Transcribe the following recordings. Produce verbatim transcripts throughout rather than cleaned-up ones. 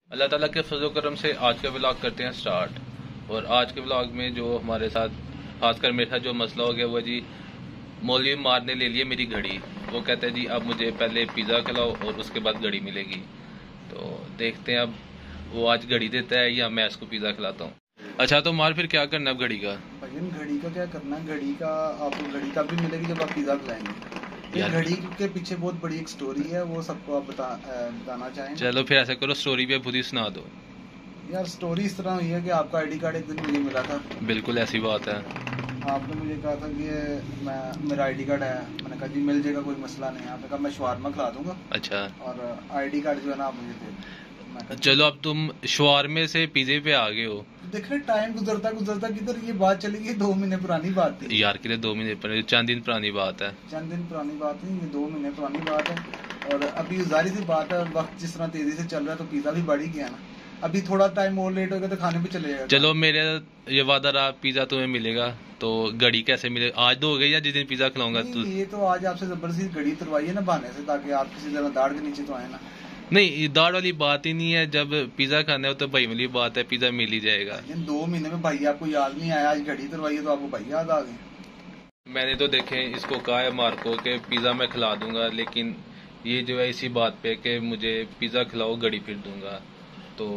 अल्लाह ताला के फजल करम से आज का व्लॉग करते हैं स्टार्ट। और आज के व्लॉग में जो हमारे साथ खासकर मेरे साथ जो मसला हो गया वो जी मौलवी मार ने ले लिए मेरी घड़ी। वो कहते हैं जी अब मुझे पहले पिज़्ज़ा खिलाओ और उसके बाद घड़ी मिलेगी। तो देखते हैं अब वो आज घड़ी देता है या मैं इसको पिज़्ज़ा खिलाता हूँ। अच्छा तो मार फिर क्या करना है घड़ी का? भाई घड़ी का क्या करना है, घड़ी का आपको घड़ी तब भी मिलेगी जब आप पिज़्ज़ा खिलाएंगे। घड़ी के पीछे बहुत बड़ी एक स्टोरी है, वो सबको आप बता बताना चाहेंगे। चलो फिर ऐसा करो, स्टोरी भी खुद ही सुना दो। यार स्टोरी इस तरह हुई है कि आपका आईडी कार्ड एक दिन मुझे मिला था। बिल्कुल ऐसी बात है। आपने मुझे कहा था कि मैं मेरा आईडी कार्ड है, मैंने कहा जी मिल जाएगा, कोई मसला नहीं है। आपने कहा मैं शवारमा खिला दूंगा। अच्छा। और आईडी कार्ड जो है ना आप मुझे दे। चलो अब तुम शवारमे से पिज़्ज़े पे आ गए हो। देख रहे टाइम गुजरता गुजरता किधर ये बात चली गई। दो महीने पुरानी बात थी यार, के लिए दो महीने पुरानी, चंद दिन पुरानी बात है। चंद दिन पुरानी बात नहीं, ये दो महीने पुरानी बात है। और अभी जारी सी बात है, वक्त जिस तरह तेजी से चल रहा है तो पिज़्ज़ा भी बढ़ ही गया ना। अभी थोड़ा टाइम और लेट होगा तो खाने भी चले जाएगा। चलो मेरे ये वादा रहा, पिज़्ज़ा तुम्हें मिलेगा। तो घड़ी कैसे मिले? आज दो हो गई या जिस दिन पिज़्ज़ा खिलाऊंगा तो ये तो आज आपसे जबरदस्ती घड़ी तुरवाई है ना बहाने से, ताकि आप किसी तरह दाढ़ के नीचे तो आए ना। नहीं, दाढ़ वाली बात ही नहीं है। जब पिज़्ज़ा खाना है तो भाई वाली बात है, पिज़्ज़ा मिल ही जाएगा। दो महीने में भाई आपको याद नहीं आया, आज घड़ी तुरवाई है तो आपको भाई याद आ गई। मैंने तो देखे इसको कहा है मार्को के पिज़्ज़ा मैं खिला दूंगा, लेकिन ये जो है इसी बात पे कि मुझे पिज़्ज़ा खिलाओ घड़ी फिर दूंगा। तो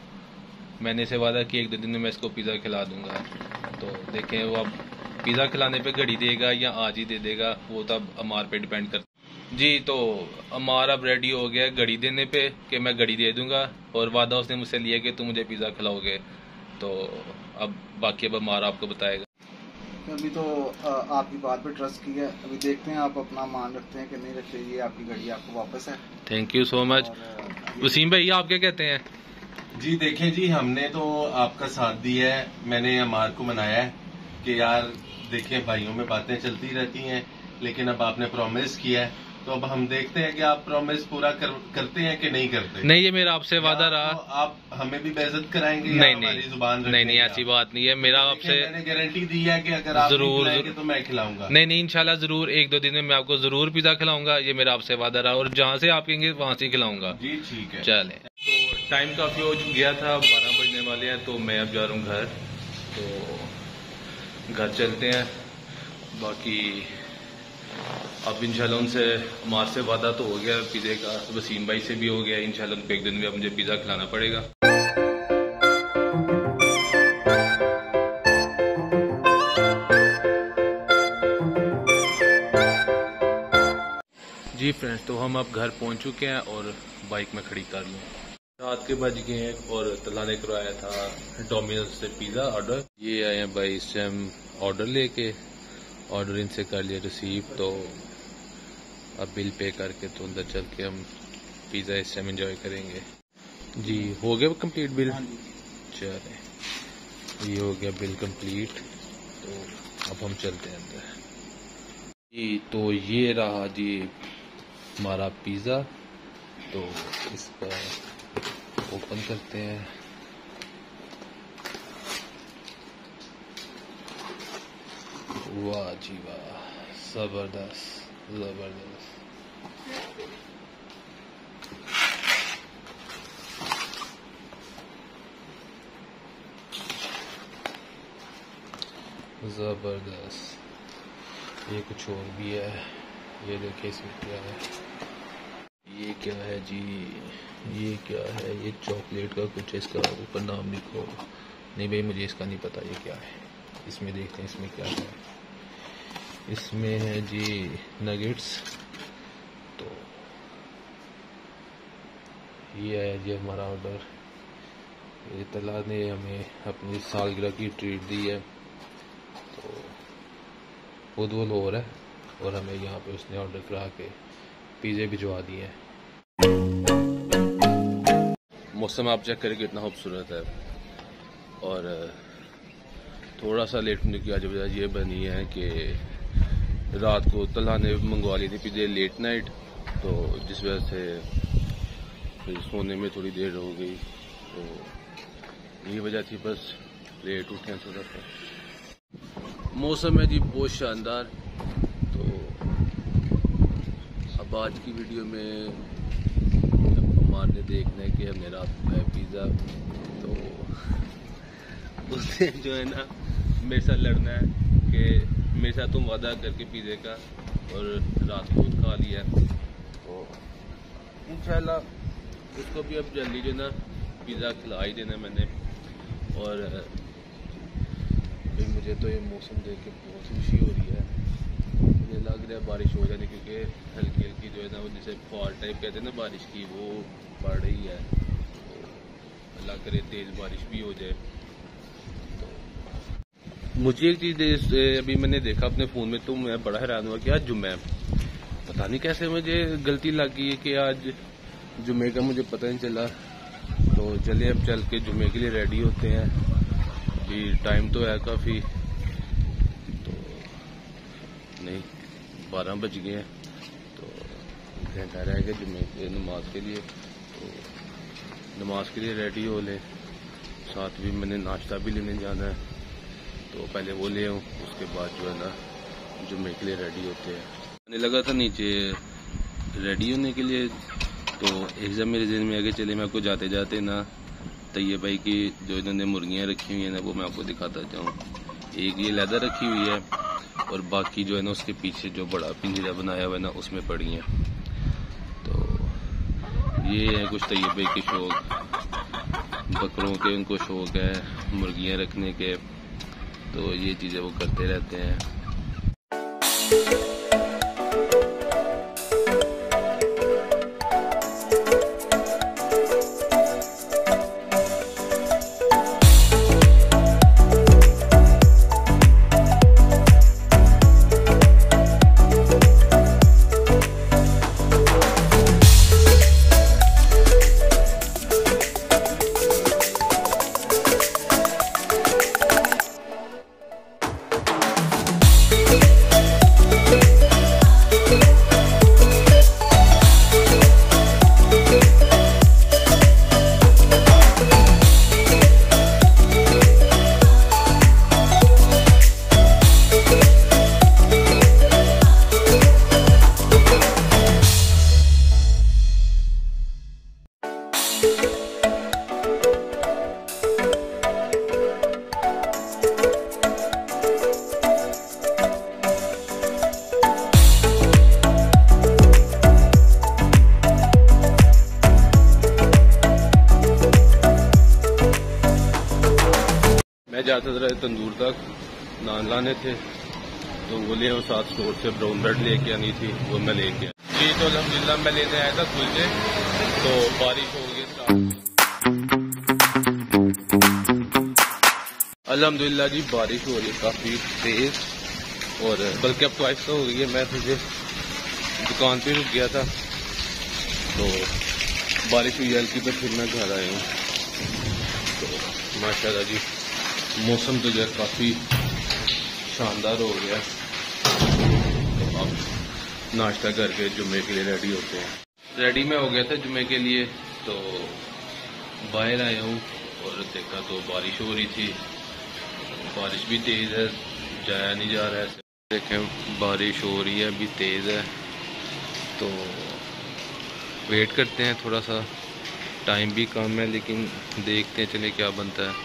मैंने इसे वादा कि एक दो दिन में मैं इसको पिज़्ज़ा खिला दूंगा। तो देखें वो अब पिज़्ज़ा खिलाने पे घड़ी देगा या आज ही दे देगा, वो तो अब अमार पे डिपेंड करता जी। तो अमार अब रेडी हो गया घड़ी देने पे कि मैं घड़ी दे दूंगा, और वादा उसने मुझसे लिया कि तुम मुझे पिज़्ज़ा खिलाओगे। तो अब बाकी अब अमार आपको बताएगा। अभी तो आपकी बात पे ट्रस्ट किया है, अभी देखते हैं आप अपना मान रखते हैं कि नहीं रखते। ये आपकी घड़ी आपको वापस है। Thank you so much. Wasim भाई आप क्या कहते हैं? जी देखें जी, हमने तो आपका साथ दिया है। मैंने अमार को मनाया है कि यार देखें भाइयों में बातें चलती रहती हैं, लेकिन अब आपने प्रॉमिस किया है तो अब हम देखते हैं कि आप प्रॉमिस पूरा कर, करते हैं कि नहीं करते। नहीं, ये मेरा आपसे वादा रहा। तो आप हमें भी बेइज्जत कराएंगे? नहीं नहीं जुबान नहीं नहीं ऐसी बात नहीं है। मेरा आपसे मैंने गारंटी दी है कि अगर आप जरूर तो मैं खिलाऊंगा। नहीं नहीं इंशाल्लाह जरूर एक दो दिन में मैं आपको जरूर पिज़्ज़ा खिलाऊंगा। ये मेरा आपसे वादा रहा, और जहाँ से आप कहेंगे वहाँ से खिलाऊंगा। जी ठीक है। चले। तो टाइम काफी हो गया था, बारह बजने वाले हैं, तो मैं अब जा रहा हूँ घर। तो घर चलते हैं। बाकी अब इंशाल्लाह उनसे अमार से वादा तो हो गया पिज़्ज़े का, वसीम भाई से भी हो गया। इंशाल्लाह उनको एक दिन में अब मुझे पिज़्ज़ा खिलाना पड़ेगा। जी फ्रेंड्स, तो हम अब घर पहुंच चुके हैं और बाइक में खड़ी कर लूँ। रात के बज गए हैं और तला ने करवाया था डोमिनोज से पिज़्ज़ा ऑर्डर। ये आए हैं भाई, इससे हम ऑर्डर लेके ऑर्डर इनसे कर लिया रिसीव। तो अब बिल पे करके तो अंदर चल के हम पिज़्ज़ा इस टाइम एंजॉय करेंगे। जी हो गया कंप्लीट बिल? चले, ये हो गया बिल कंप्लीट। तो अब हम चलते हैं अंदर। जी तो ये रहा जी हमारा पिज़्ज़ा। तो इसका ओपन करते हैं। वाह जी वाह, जबरदस्त जबरदस्त। जबरदस्त। ये कुछ और भी है, ये देखिए इसमें क्या है। ये क्या है जी? ये क्या है? ये चॉकलेट का कुछ, इसका ऊपर नाम लिखो। नहीं भाई मुझे इसका नहीं पता ये क्या है। इसमें देखते हैं इसमें क्या है। इसमें है जी नगेट्स। तो ये है जी हमारा ऑर्डर। ये तला ने हमें अपनी सालगिरह की ट्रीट दी है। तो खुद वो लोर है और हमें यहाँ पे उसने ऑर्डर करा के पिज़्ज़े भिजवा दिए हैं। मौसम आप चेक करें कितना खूबसूरत है। और थोड़ा सा लेट होने की आज वजह ये बनी है कि रात को तला ने मंगवा ली थी पिज़्ज़े लेट नाइट, तो जिस वजह से फिर सोने में थोड़ी देर हो गई। तो यही वजह थी, बस लेट उठे थोड़ा सा। मौसम है जी बहुत शानदार। तो अब आज की वीडियो में हमारे देखना है कि मेरा पिज़्ज़ा। तो उसने जो है ना मेरे साथ लड़ना है कि मेरे साथ तुम वादा करके पिज़्ज़े का और रात को खा लिया। तो इंशाल्लाह उसको भी अब जल्दी जो ना पिज़्ज़ा खिला ही देना मैंने। और फिर मुझे तो ये मौसम देख के बहुत खुशी हो रही है, मुझे लग रहा है बारिश हो जानी, क्योंकि हल्की हल्की जो है ना वो जैसे फॉल टाइप कहते हैं ना बारिश की, वो पड़ रही है। तो अल्लाह करे तेज़ बारिश भी हो जाए। तो मुझे एक चीज़ अभी मैंने देखा अपने फ़ोन में, तो मैं बड़ा हैरान हुआ कि आज जुम्मे है। पता नहीं कैसे मुझे गलती लग गई है कि आज जुम्मे का मुझे पता नहीं चला। तो चलिए अब चल के जुम्मे के लिए रेडी होते हैं। अभी टाइम तो है काफ़ी, तो नहीं बारह बज गए हैं, तो घंटा रह गया जुम्मे के नमाज के लिए। तो नमाज के लिए रेडी हो ले, साथ भी मैंने नाश्ता भी लेने जाना है, तो पहले वो ले आऊँ, उसके बाद जो है ना जुम्मे के लिए रेडी होते हैं। मैंने लगा था नीचे रेडी होने के लिए, तो एक जब मेरे जहन में आगे चले मैं आपको जाते जाते ना तैयब भाई की जो इन्होंने मुर्गियाँ रखी हुई हैं ना वो मैं आपको दिखाता जाऊँ। एक ये लेदर रखी हुई है और बाकी जो है ना उसके पीछे जो बड़ा पिंजरा बनाया हुआ है ना उसमें पड़ी हैं। तो ये है कुछ तैयब भाई के शौक, बकरों के उनको शौक है, मुर्गियाँ रखने के, तो ये चीज़ें वो करते रहते हैं। मैं जाता था तंदूर तक नान लाने थे, तो वो ले साथ स्टोर से ब्राउन ब्रेड लेके आनी थी, वो मैं लेके आया जी। तो अल्हम्दुलिल्लाह मैं लेने आया था कुलचे, तो बारिश हो गई अल्हम्दुलिल्लाह जी, बारिश हो रही है काफ़ी तेज़, और बल्कि अब तो आहिस्ता हो गई है। मैं तुझे दुकान पे रुक गया था, तो बारिश हुई हल्की, पर फिर मैं घर आया हूँ। तो माशाल्लाह जी मौसम तो जो है काफ़ी शानदार हो गया। तो अब नाश्ता करके जुम्मे के लिए रेडी होते हैं। रेडी मैं हो गया था जुम्मे के लिए, तो बाहर आया हूँ और देखा तो बारिश हो रही थी। बारिश भी तेज़ है, जाया नहीं जा रहा है। देखें बारिश हो रही है, अभी तेज़ है, तो वेट करते हैं। थोड़ा सा टाइम भी कम है, लेकिन देखते हैं चले क्या बनता है।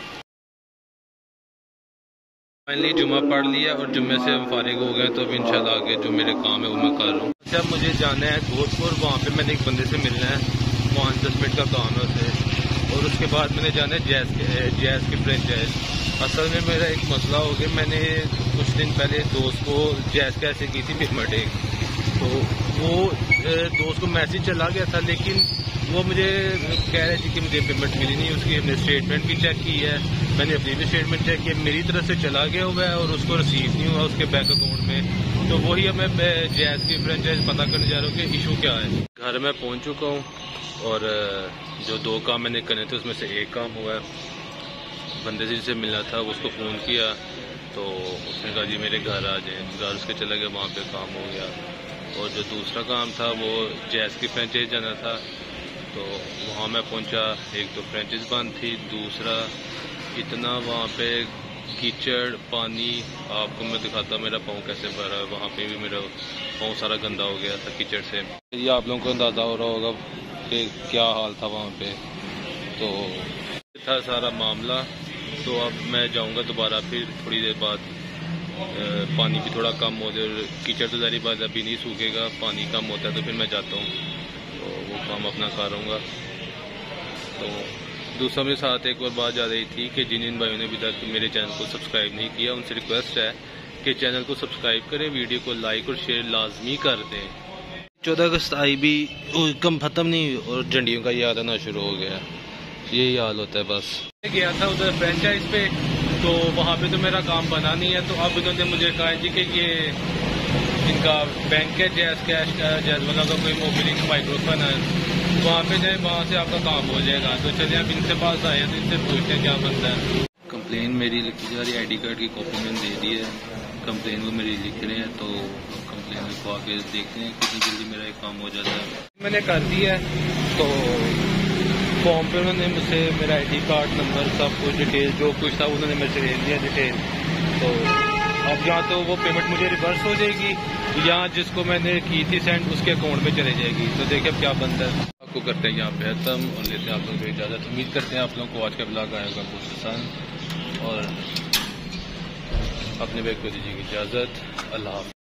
फाइनली जुम्मा पढ़ लिया और जुम्मे से हम फारिग हो गए, तो अब इंशाल्लाह आगे जो मेरे काम है वो मैं कर रहा हूँ। अच्छा, मुझे जाना है गोरखपुर, वहाँ पे मैंने एक बंदे से मिलना है, पाँच दस मिनट का काम है उसे, और उसके बाद मैंने जाना है जैज़ के जैज़ की फ्रेंचाइज। असल में मेरा एक मसला हो गया, मैंने कुछ दिन पहले दोस्त को जैज़ कैसे की थी पेमेंट एक, तो वो दोस्त को मैसेज चला गया था, लेकिन वो मुझे कह रहे थे कि मुझे पेमेंट मिली नहीं। उसकी हमने स्टेटमेंट भी चेक की है, मैंने अपनी भी स्टेटमेंट चेक की, मेरी तरफ से चला गया हुआ है और उसको रिसीव नहीं हुआ उसके बैंक अकाउंट में। तो वही मैं जैज़ की फ्रेंचाइज पता करने जा रहा हूँ कि इशू क्या है। घर में पहुँच चुका हूँ और जो दो काम मैंने करने थे उसमें से एक काम हुआ है। बंदे से जिससे मिलना था उसको फ़ोन किया, तो उसने कहा जी मेरे घर आ जाए, घर उसके चला गया, वहाँ पे काम हो गया। और जो दूसरा काम था वो जैज़ की फ्रेंचाइज जाना था, तो वहाँ मैं पहुँचा, एक तो फ्रेंचाइज बंद थी, दूसरा इतना वहाँ पे कीचड़ पानी, आपको मैं दिखाता मेरा पाँव कैसे भरा है। वहाँ पे भी मेरा पाँव सारा गंदा हो गया था कीचड़ से। ये आप लोगों को अंदाज़ा हो रहा होगा कि क्या हाल था वहाँ पे। तो था सारा मामला। तो अब मैं जाऊंगा दोबारा फिर थोड़ी देर बाद, पानी भी थोड़ा कम हो जाए, कीचड़ तो ज़ाहिर बात अभी नहीं सूखेगा, पानी कम होता है तो फिर मैं जाता हूँ, तो वो काम अपना करूँगा। तो दूसरा मेरे साथ एक और बात जा रही थी कि जिन जिन भाइयों ने अभी तक मेरे चैनल को सब्सक्राइब नहीं किया उनसे रिक्वेस्ट है कि चैनल को सब्सक्राइब करें, वीडियो को लाइक और शेयर लाजमी कर दें। चौदह अगस्त आई भी कम ख़त्म नहीं और झंडियों का ये आना शुरू हो गया, यही हाल होता है। बस गया था उधर फ्रेंचाइज पे, तो वहाँ पे तो मेरा काम बना नहीं है, तो अब इन्होंने मुझे कहा जी कि ये इनका बैंक है जैस कैश जैस वाला का कोई मोबिलिंग माइक्रोफोन है, वहाँ पे जाए, वहाँ से आपका काम हो जाएगा। तो चलिए अब इनसे पास आए हैं तो इनसे पूछते हैं क्या बनता है। कंप्लेन मेरी लिखी जा रही है, आई डी कार्ड की कॉपी मैंने दे दी है, कंप्लेन वो मेरी लिख रहे हैं, तो कंप्लेन लिखवा के देखते हैं कितनी जल्दी मेरा एक काम हो जाता है। मैंने कर दिया है, तो फॉर्म पे उन्होंने मुझसे मेरा आई डी कार्ड नंबर सब कुछ डिटेल जो कुछ था उन्होंने मेरे से ले लिया डिटेल। तो अब या तो वो पेमेंट मुझे रिवर्स हो जाएगी या जिसको मैंने की थी सेंड उसके अकाउंट में चले जाएगी। तो देखिए अब क्या बनता है। आपको करते हैं यहाँ पे खत्म और लेते हैं आप लोगों को इजाज़त। उम्मीद करते हैं आप लोगों को आज का ब्लॉग आएगा बहुत पसंद, और अपने बैग को दीजिएगी इजाज़त। अल्लाह हाफ़िज़।